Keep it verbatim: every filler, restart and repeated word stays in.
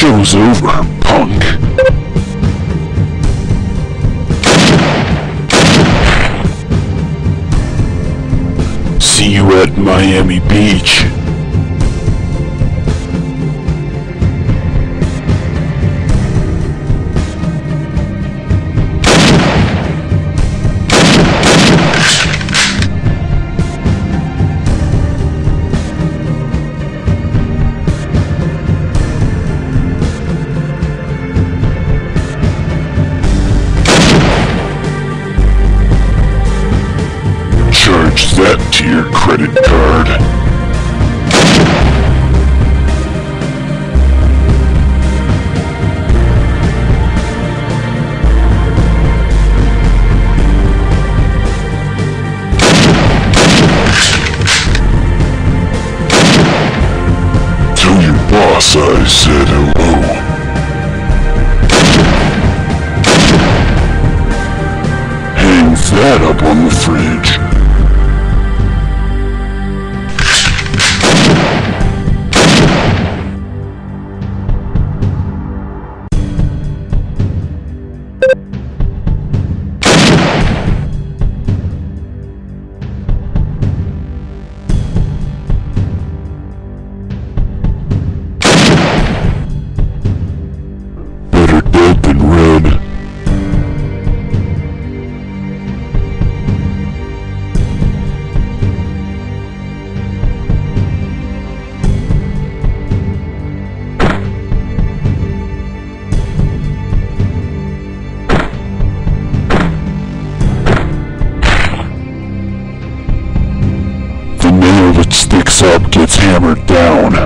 Show's over, punk. See you at Miami Beach. Charge that to your credit card. Tell your boss I said hello. Hang that up on the fridge. Better dead than red. The nail that sticks up gets hammered down.